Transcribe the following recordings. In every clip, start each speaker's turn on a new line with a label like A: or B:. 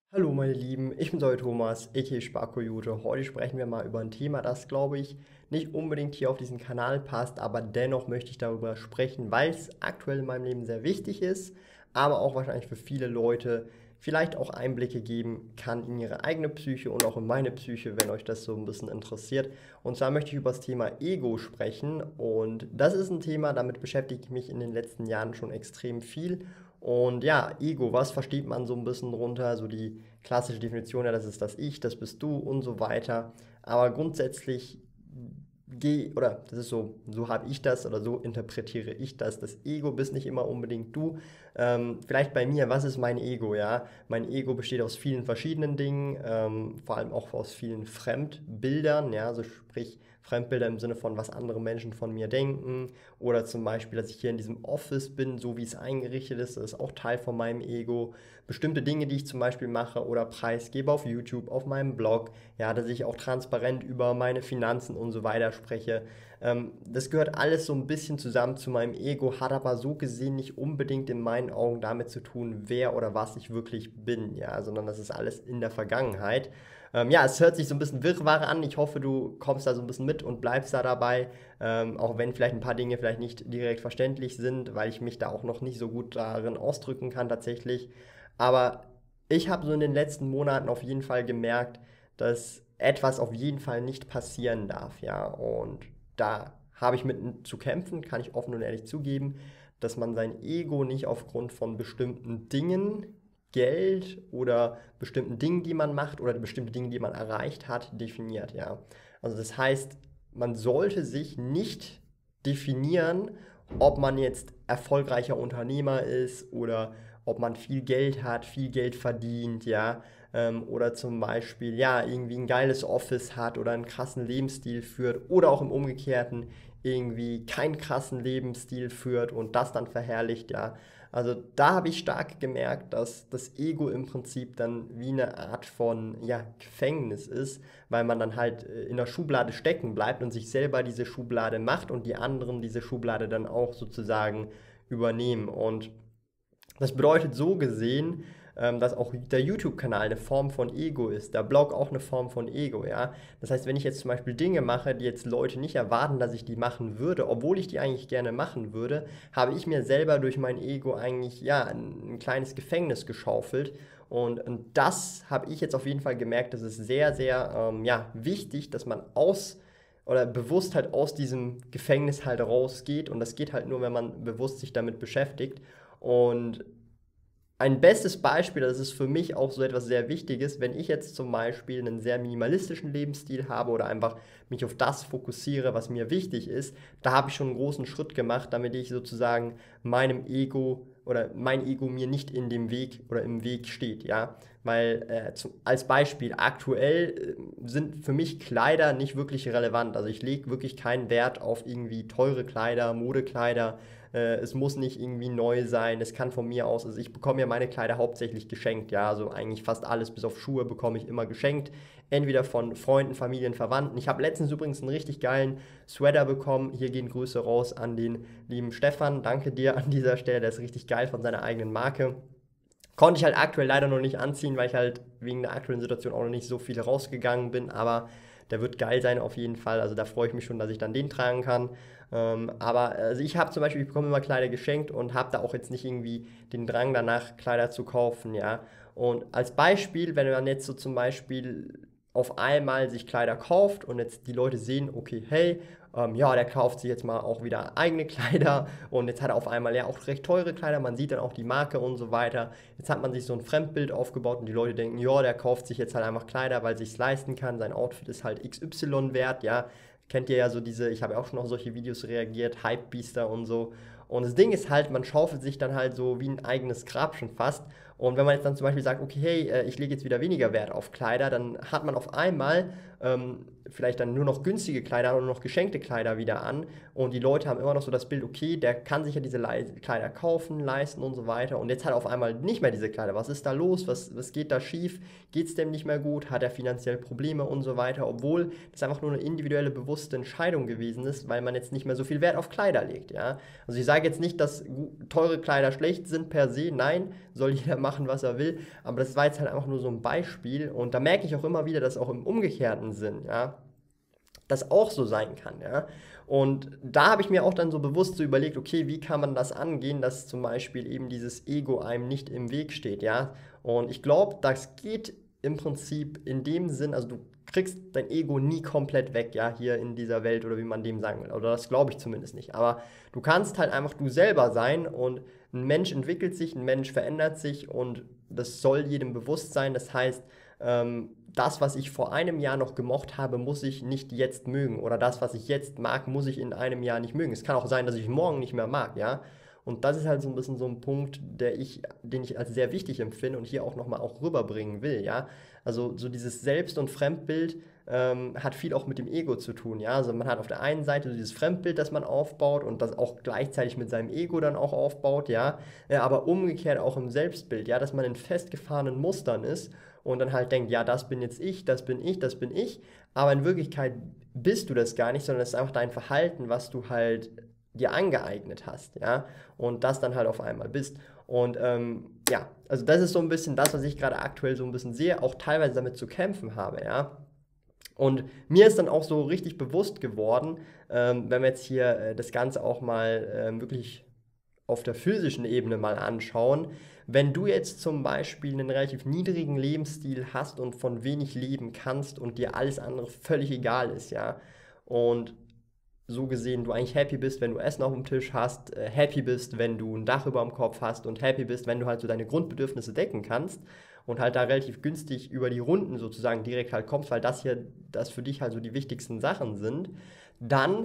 A: Hallo meine Lieben, ich bin euer Thomas, a.k.a. Sparkoyote. Heute sprechen wir mal über ein Thema, das glaube ich nicht unbedingt hier auf diesen Kanal passt, aber dennoch möchte ich darüber sprechen, weil es aktuell in meinem Leben sehr wichtig ist, aber auch wahrscheinlich für viele Leute vielleicht auch Einblicke geben kann in ihre eigene Psyche und auch in meine Psyche, wenn euch das so ein bisschen interessiert. Und zwar möchte ich über das Thema Ego sprechen und das ist ein Thema, damit beschäftige ich mich in den letzten Jahren schon extrem viel. Und ja, Ego, was versteht man so ein bisschen drunter? So die klassische Definition, ja, das ist das Ich, das bist du und so weiter. Aber grundsätzlich oder das ist so, so habe ich das oder so interpretiere ich das. Das Ego bist nicht immer unbedingt du. Vielleicht bei mir, was ist mein Ego? Ja, mein Ego besteht aus vielen verschiedenen Dingen, vor allem auch aus vielen Fremdbildern. Ja, also sprich Fremdbilder im Sinne von, was andere Menschen von mir denken. Oder zum Beispiel, dass ich hier in diesem Office bin, so wie es eingerichtet ist. Das ist auch Teil von meinem Ego. Bestimmte Dinge, die ich zum Beispiel mache oder preisgebe auf YouTube, auf meinem Blog. Ja, dass ich auch transparent über meine Finanzen und so weiter spreche. Das gehört alles so ein bisschen zusammen zu meinem Ego, hat aber so gesehen nicht unbedingt in meinen Augen damit zu tun, wer oder was ich wirklich bin, ja, sondern das ist alles in der Vergangenheit. Ja, es hört sich so ein bisschen Wirrwarr an. Ich hoffe, du kommst da so ein bisschen mit und bleibst da dabei, auch wenn vielleicht ein paar Dinge vielleicht nicht direkt verständlich sind, weil ich mich da auch noch nicht so gut darin ausdrücken kann tatsächlich. Aber ich habe so in den letzten Monaten auf jeden Fall gemerkt, dass etwas auf jeden Fall nicht passieren darf, ja. Und da habe ich mit zu kämpfen, kann ich offen und ehrlich zugeben, dass man sein Ego nicht aufgrund von bestimmten Dingen, Geld oder bestimmten Dingen, die man macht oder bestimmte Dinge, die man erreicht hat, definiert, ja. Also das heißt, man sollte sich nicht definieren, ob man jetzt erfolgreicher Unternehmer ist oder ob man viel Geld hat, viel Geld verdient, ja, oder zum Beispiel, ja, irgendwie ein geiles Office hat oder einen krassen Lebensstil führt oder auch im Umgekehrten irgendwie keinen krassen Lebensstil führt und das dann verherrlicht, ja. Also da habe ich stark gemerkt, dass das Ego im Prinzip dann wie eine Art von ja, Gefängnis ist, weil man dann halt in der Schublade stecken bleibt und sich selber diese Schublade macht und die anderen diese Schublade dann auch sozusagen übernehmen. Und das bedeutet so gesehen, dass auch der YouTube-Kanal eine Form von Ego ist, der Blog auch eine Form von Ego, ja. Das heißt, wenn ich jetzt zum Beispiel Dinge mache, die jetzt Leute nicht erwarten, dass ich die machen würde, obwohl ich die eigentlich gerne machen würde, habe ich mir selber durch mein Ego eigentlich, ja, ein kleines Gefängnis geschaufelt. Und das habe ich jetzt auf jeden Fall gemerkt, das ist sehr, sehr, ja, wichtig, dass man oder bewusst halt aus diesem Gefängnis halt rausgeht. Und das geht halt nur, wenn man bewusst sich damit beschäftigt. Und ein bestes Beispiel, das ist für mich auch so etwas sehr Wichtiges, wenn ich jetzt zum Beispiel einen sehr minimalistischen Lebensstil habe oder einfach mich auf das fokussiere, was mir wichtig ist, da habe ich schon einen großen Schritt gemacht, damit ich sozusagen meinem Ego oder mein Ego mir nicht in dem Weg oder im Weg steht, ja. Weil als Beispiel, aktuell sind für mich Kleider nicht wirklich relevant. Also ich lege wirklich keinen Wert auf irgendwie teure Kleider, Modekleider. Es muss nicht irgendwie neu sein. Es kann von mir aus, also ich bekomme ja meine Kleider hauptsächlich geschenkt. Ja, also eigentlich fast alles bis auf Schuhe bekomme ich immer geschenkt. Entweder von Freunden, Familien, Verwandten. Ich habe letztens übrigens einen richtig geilen Sweater bekommen. Hier gehen Grüße raus an den lieben Stefan. Danke dir an dieser Stelle. Der ist richtig geil von seiner eigenen Marke. Konnte ich halt aktuell leider noch nicht anziehen, weil ich halt wegen der aktuellen Situation auch noch nicht so viel rausgegangen bin, aber der wird geil sein auf jeden Fall. Also da freue ich mich schon, dass ich dann den tragen kann. Aber also ich habe zum Beispiel, ich bekomme immer Kleider geschenkt und habe da auch jetzt nicht irgendwie den Drang danach, Kleider zu kaufen, ja. Und als Beispiel, wenn man jetzt so zum Beispiel auf einmal sich Kleider kauft und jetzt die Leute sehen, okay, hey, ja, der kauft sich jetzt mal auch wieder eigene Kleider und jetzt hat er auf einmal ja auch recht teure Kleider, man sieht dann auch die Marke und so weiter. Jetzt hat man sich so ein Fremdbild aufgebaut und die Leute denken, ja, der kauft sich jetzt halt einfach Kleider, weil sich es leisten kann, sein Outfit ist halt XY wert, ja. Kennt ihr ja so diese, ich habe ja auch schon auf solche Videos reagiert, Hypebeaster und so. Und das Ding ist halt, man schaufelt sich dann halt so wie ein eigenes Grab schon fast. Und wenn man jetzt dann zum Beispiel sagt, okay, hey, ich lege jetzt wieder weniger Wert auf Kleider, dann hat man auf einmal vielleicht dann nur noch günstige Kleider oder nur noch geschenkte Kleider wieder an. Und die Leute haben immer noch so das Bild, okay, der kann sich ja diese Kleider kaufen, leisten und so weiter. Und jetzt hat er auf einmal nicht mehr diese Kleider. Was ist da los? Was geht da schief? Geht es dem nicht mehr gut? Hat er finanziell Probleme und so weiter? Obwohl das einfach nur eine individuelle, bewusste Entscheidung gewesen ist, weil man jetzt nicht mehr so viel Wert auf Kleider legt. Ja? Also ich sage jetzt nicht, dass teure Kleider schlecht sind per se. Nein, soll jeder machen machen, was er will, aber das war jetzt halt einfach nur so ein Beispiel und da merke ich auch immer wieder, dass auch im umgekehrten Sinn, ja, das auch so sein kann, ja. Und da habe ich mir auch dann so bewusst so überlegt, okay, wie kann man das angehen, dass zum Beispiel eben dieses Ego einem nicht im Weg steht, ja. Und ich glaube, das geht im Prinzip in dem Sinn, also du kriegst dein Ego nie komplett weg, ja, hier in dieser Welt oder wie man dem sagen will, oder das glaube ich zumindest nicht, aber du kannst halt einfach du selber sein und ein Mensch entwickelt sich, ein Mensch verändert sich und das soll jedem bewusst sein, das heißt, das, was ich vor einem Jahr noch gemocht habe, muss ich nicht jetzt mögen. Oder das, was ich jetzt mag, muss ich in einem Jahr nicht mögen. Es kann auch sein, dass ich morgen nicht mehr mag, ja. Und das ist halt so ein bisschen so ein Punkt, den ich als sehr wichtig empfinde und hier auch nochmal auch rüberbringen will, ja. Also so dieses Selbst- und Fremdbild hat viel auch mit dem Ego zu tun, ja. Also man hat auf der einen Seite so dieses Fremdbild, das man aufbaut und das auch gleichzeitig mit seinem Ego dann auch aufbaut, ja. Aber umgekehrt auch im Selbstbild, ja, dass man in festgefahrenen Mustern ist und dann halt denkt, ja, das bin jetzt ich, das bin ich, das bin ich, aber in Wirklichkeit bist du das gar nicht, sondern es ist einfach dein Verhalten, was du halt dir angeeignet hast, ja, und das dann halt auf einmal bist. Und ja, also das ist so ein bisschen das, was ich gerade aktuell so ein bisschen sehe, auch teilweise damit zu kämpfen habe, ja. Und mir ist dann auch so richtig bewusst geworden, wenn wir jetzt hier das Ganze auch mal wirklich auf der physischen Ebene mal anschauen, wenn du jetzt zum Beispiel einen relativ niedrigen Lebensstil hast und von wenig leben kannst und dir alles andere völlig egal ist, ja, und so gesehen du eigentlich happy bist, wenn du Essen auf dem Tisch hast, happy bist, wenn du ein Dach über dem Kopf hast und happy bist, wenn du halt so deine Grundbedürfnisse decken kannst und halt da relativ günstig über die Runden sozusagen direkt halt kommst, weil das für dich halt so die wichtigsten Sachen sind, dann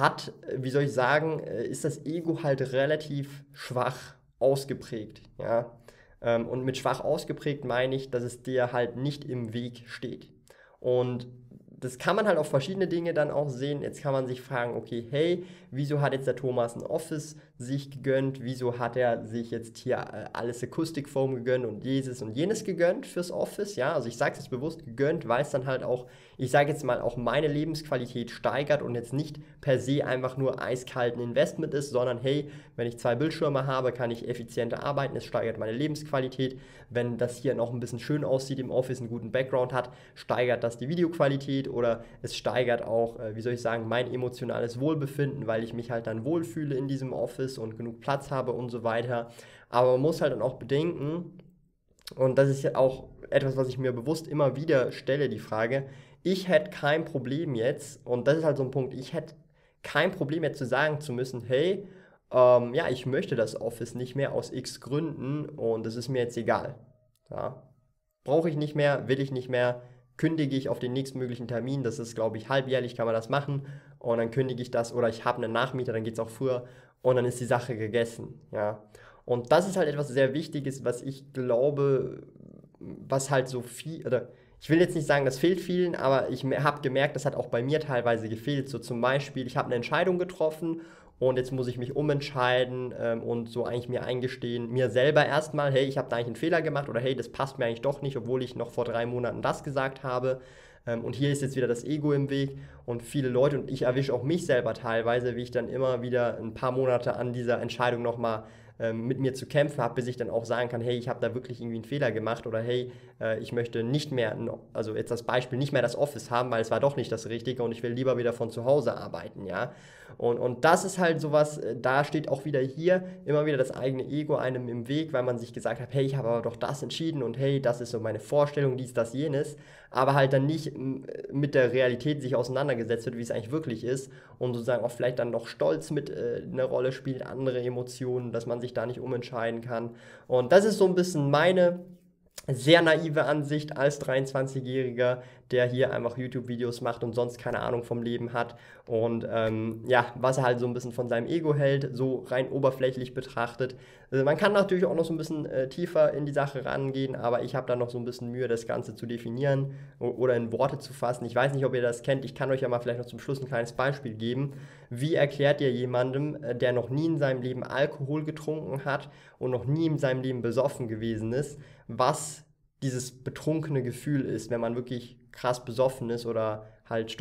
A: wie soll ich sagen, ist das Ego halt relativ schwach ausgeprägt, ja. Und mit schwach ausgeprägt meine ich, dass es dir halt nicht im Weg steht. Und das kann man halt auf verschiedene Dinge dann auch sehen. Jetzt kann man sich fragen, okay, hey, wieso hat jetzt der Thomas ein Office sich gegönnt? Wieso hat er sich jetzt hier alles Akustikfoam gegönnt und dieses und jenes gegönnt fürs Office? Ja, also ich sage es jetzt bewusst gegönnt, weil es dann halt auch, ich sage jetzt mal, auch meine Lebensqualität steigert und jetzt nicht per se einfach nur eiskalt ein Investment ist, sondern hey, wenn ich 2 Bildschirme habe, kann ich effizienter arbeiten, es steigert meine Lebensqualität. Wenn das hier noch ein bisschen schön aussieht im Office, einen guten Background hat, steigert das die Videoqualität oder es steigert auch, wie soll ich sagen, mein emotionales Wohlbefinden, weil ich mich halt dann wohlfühle in diesem Office und genug Platz habe und so weiter. Aber man muss halt dann auch bedenken, und das ist ja auch etwas, was ich mir bewusst immer wieder stelle, die Frage, ich hätte kein Problem jetzt, und das ist halt so ein Punkt, ich hätte kein Problem jetzt zu sagen zu müssen, hey, ja, ich möchte das Office nicht mehr aus X Gründen und es ist mir jetzt egal. Ja. Brauche ich nicht mehr, will ich nicht mehr, kündige ich auf den nächstmöglichen Termin, das ist, glaube ich, halbjährlich kann man das machen und dann kündige ich das oder ich habe einen Nachmieter, dann geht es auch früher und dann ist die Sache gegessen. Ja. Und das ist halt etwas sehr Wichtiges, was ich glaube, was halt so viel, oder ich will jetzt nicht sagen, das fehlt vielen, aber ich habe gemerkt, das hat auch bei mir teilweise gefehlt. So zum Beispiel, ich habe eine Entscheidung getroffen und jetzt muss ich mich umentscheiden und so eigentlich mir eingestehen, mir selber erstmal, hey, ich habe da eigentlich einen Fehler gemacht oder hey, das passt mir eigentlich doch nicht, obwohl ich noch vor 3 Monaten das gesagt habe. Und hier ist jetzt wieder das Ego im Weg und viele Leute, und ich erwische auch mich selber teilweise, wie ich dann immer wieder ein paar Monate an dieser Entscheidung nochmal mit mir zu kämpfen habe, bis ich dann auch sagen kann, hey, ich habe da wirklich irgendwie einen Fehler gemacht oder hey, ich möchte nicht mehr, also jetzt das Beispiel, nicht mehr das Office haben, weil es war doch nicht das Richtige und ich will lieber wieder von zu Hause arbeiten, ja. Und das ist halt sowas, da steht auch wieder hier immer wieder das eigene Ego einem im Weg, weil man sich gesagt hat, hey, ich habe aber doch das entschieden und hey, das ist so meine Vorstellung, dies, das, jenes, aber halt dann nicht mit der Realität sich auseinandergesetzt wird, wie es eigentlich wirklich ist und sozusagen auch vielleicht dann noch Stolz mit eine Rolle spielt, andere Emotionen, dass man sich da nicht umentscheiden kann. Und das ist so ein bisschen meine sehr naive Ansicht als 23-Jähriger, der hier einfach YouTube-Videos macht und sonst keine Ahnung vom Leben hat und ja, was er halt so ein bisschen von seinem Ego hält, so rein oberflächlich betrachtet. Also man kann natürlich auch noch so ein bisschen tiefer in die Sache rangehen, aber ich habe da noch so ein bisschen Mühe, das Ganze zu definieren oder in Worte zu fassen. Ich weiß nicht, ob ihr das kennt, ich kann euch ja mal vielleicht noch zum Schluss ein kleines Beispiel geben. Wie erklärt ihr jemandem, der noch nie in seinem Leben Alkohol getrunken hat und noch nie in seinem Leben besoffen gewesen ist, was dieses betrunkene Gefühl ist, wenn man wirklich krass besoffen ist oder halt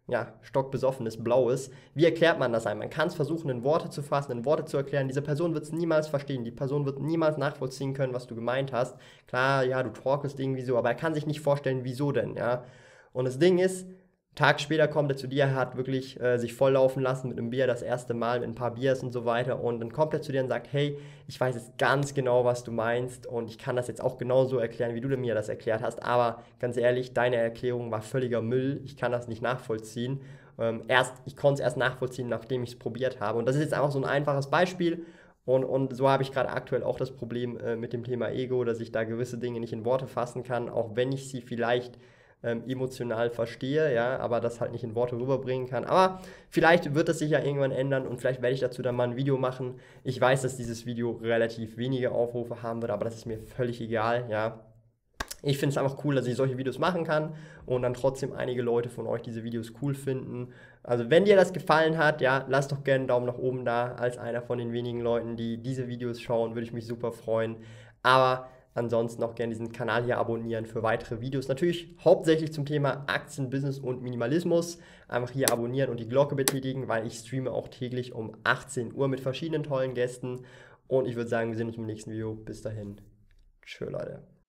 A: ja, stockbesoffenes Blaues. Wie erklärt man das einem? Man kann es versuchen, in Worte zu fassen, in Worte zu erklären. Diese Person wird es niemals verstehen. Die Person wird niemals nachvollziehen können, was du gemeint hast. Klar, ja, du talkest irgendwie so, aber er kann sich nicht vorstellen, wieso denn, ja. Und das Ding ist, Tag später kommt er zu dir, hat wirklich sich volllaufen lassen mit einem Bier das erste Mal, mit ein paar Biers und so weiter. Und dann kommt er zu dir und sagt, hey, ich weiß jetzt ganz genau, was du meinst und ich kann das jetzt auch genauso erklären, wie du mir das erklärt hast. Aber ganz ehrlich, deine Erklärung war völliger Müll. Ich kann das nicht nachvollziehen. Ich konnte es erst nachvollziehen, nachdem ich es probiert habe. Und das ist jetzt einfach so ein einfaches Beispiel. Und so habe ich gerade aktuell auch das Problem mit dem Thema Ego, dass ich da gewisse Dinge nicht in Worte fassen kann, auch wenn ich sie vielleicht emotional verstehe, ja, aber das halt nicht in Worte rüberbringen kann. Aber vielleicht wird das sich ja irgendwann ändern und vielleicht werde ich dazu dann mal ein Video machen. Ich weiß, dass dieses Video relativ wenige Aufrufe haben wird, aber das ist mir völlig egal, ja. Ich finde es einfach cool, dass ich solche Videos machen kann und dann trotzdem einige Leute von euch diese Videos cool finden. Also wenn dir das gefallen hat, ja, lasst doch gerne einen Daumen nach oben da. Als einer von den wenigen Leuten, die diese Videos schauen, würde ich mich super freuen. Aber ansonsten auch gerne diesen Kanal hier abonnieren für weitere Videos. Natürlich hauptsächlich zum Thema Aktien, Business und Minimalismus. Einfach hier abonnieren und die Glocke betätigen, weil ich streame auch täglich um 18 Uhr mit verschiedenen tollen Gästen. Und ich würde sagen, wir sehen uns im nächsten Video. Bis dahin. Tschö, Leute.